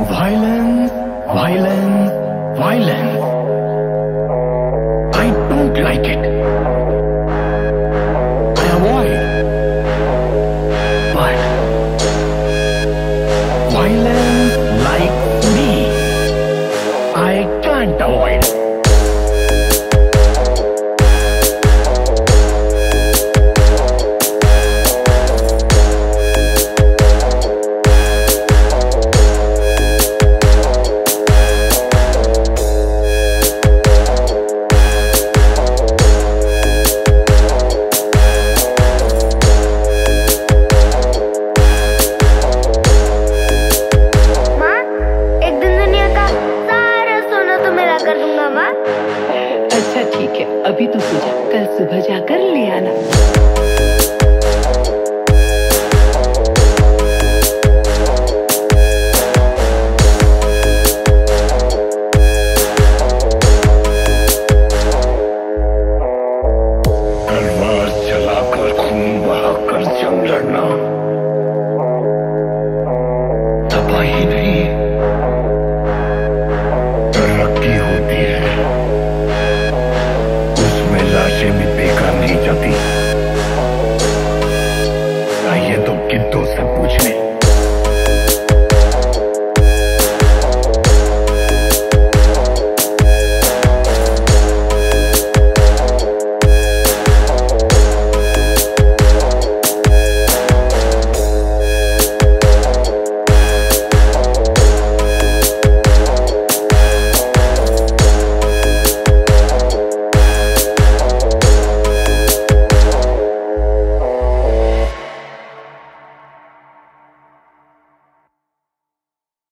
Violence, violence, violence. I don't like it. I avoid. But violence likes me. I can't avoid. अच्छा ठीक है, अभी तू सो जा, कल सुबह जाकर ले आना। तलवार चलाकर खून बहाकर जंग लड़ना तबाही नहीं, तरक्की होती है। उसमें लाशें भी बेकार नहीं जाती। आइए तो गिद्धों से पूछने